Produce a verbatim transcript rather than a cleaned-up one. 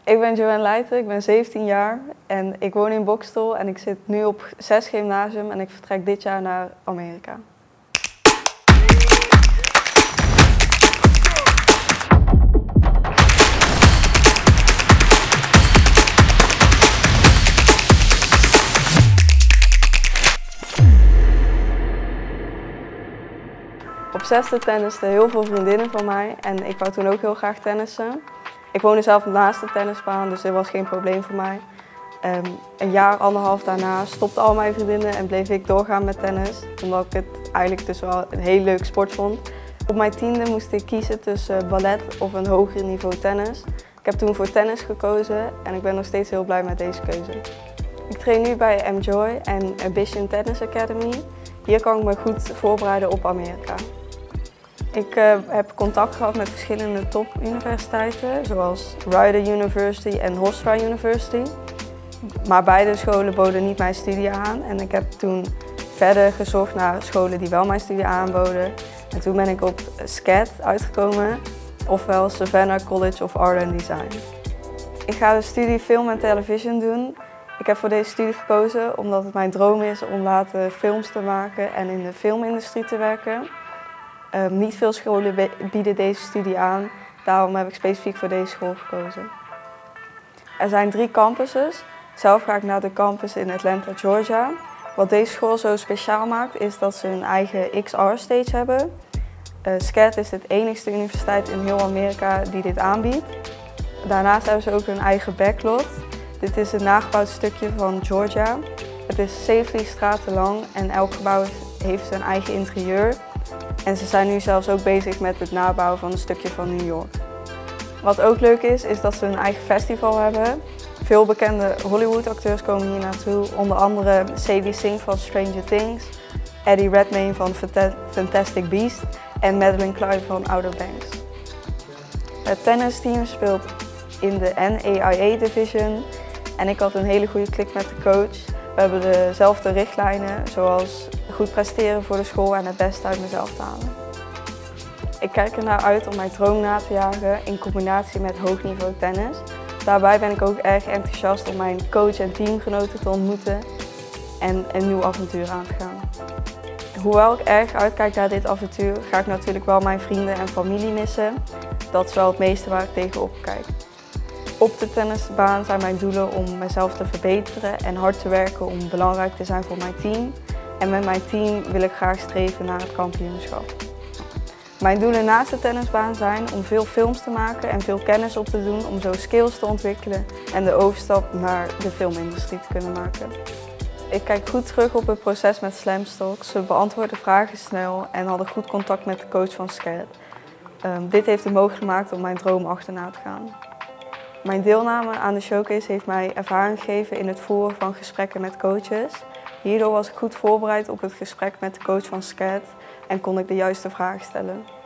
Ik ben Joanne Leijten, ik ben zeventien jaar en ik woon in Boxtel en ik zit nu op zes gymnasium en ik vertrek dit jaar naar Amerika. Op zesde tennisten heel veel vriendinnen van mij en ik wou toen ook heel graag tennissen. Ik woonde zelf naast de tennisbaan, dus dit was geen probleem voor mij. Um, een jaar, anderhalf daarna stopten al mijn vriendinnen en bleef ik doorgaan met tennis. Omdat ik het eigenlijk dus wel een heel leuk sport vond. Op mijn tiende moest ik kiezen tussen ballet of een hoger niveau tennis. Ik heb toen voor tennis gekozen en ik ben nog steeds heel blij met deze keuze. Ik train nu bij Enjoy en Ambition Tennis Academy. Hier kan ik me goed voorbereiden op Amerika. Ik uh, heb contact gehad met verschillende topuniversiteiten, zoals Rider University en Hofstra University. Maar beide scholen boden niet mijn studie aan en ik heb toen verder gezocht naar scholen die wel mijn studie aanboden. En toen ben ik op S C A D uitgekomen, ofwel Savannah College of Art and Design. Ik ga de studie Film en Television doen. Ik heb voor deze studie gekozen omdat het mijn droom is om later films te maken en in de filmindustrie te werken. Uh, niet veel scholen bieden deze studie aan, daarom heb ik specifiek voor deze school gekozen. Er zijn drie campussen. Zelf ga ik naar de campus in Atlanta, Georgia. Wat deze school zo speciaal maakt is dat ze een eigen X R-stage hebben. Uh, S C A D is de enigste universiteit in heel Amerika die dit aanbiedt. Daarnaast hebben ze ook een eigen backlot. Dit is een nagebouwd stukje van Georgia. Het is zeventig straten lang en elk gebouw heeft zijn eigen interieur. En ze zijn nu zelfs ook bezig met het nabouwen van een stukje van New York. Wat ook leuk is, is dat ze een eigen festival hebben. Veel bekende Hollywood-acteurs komen hier naartoe, onder andere Sadie Sink van Stranger Things, Eddie Redmayne van Fantastic Beasts en Madeline Klein van Outer Banks. Het tennisteam speelt in de N A I A Division en ik had een hele goede klik met de coach. We hebben dezelfde richtlijnen, zoals goed presteren voor de school en het beste uit mezelf te halen. Ik kijk ernaar uit om mijn droom na te jagen in combinatie met hoogniveau tennis. Daarbij ben ik ook erg enthousiast om mijn coach en teamgenoten te ontmoeten en een nieuw avontuur aan te gaan. Hoewel ik erg uitkijk naar dit avontuur, ga ik natuurlijk wel mijn vrienden en familie missen. Dat is wel het meeste waar ik tegenop kijk. Op de tennisbaan zijn mijn doelen om mezelf te verbeteren en hard te werken om belangrijk te zijn voor mijn team. En met mijn team wil ik graag streven naar het kampioenschap. Mijn doelen naast de tennisbaan zijn om veel films te maken en veel kennis op te doen om zo skills te ontwikkelen en de overstap naar de filmindustrie te kunnen maken. Ik kijk goed terug op het proces met Slamstock. Ze beantwoordden vragen snel en hadden goed contact met de coach van S C A D. Um, dit heeft het mogelijk gemaakt om mijn droom achterna te gaan. Mijn deelname aan de showcase heeft mij ervaring gegeven in het voeren van gesprekken met coaches. Hierdoor was ik goed voorbereid op het gesprek met de coach van S C A D en kon ik de juiste vragen stellen.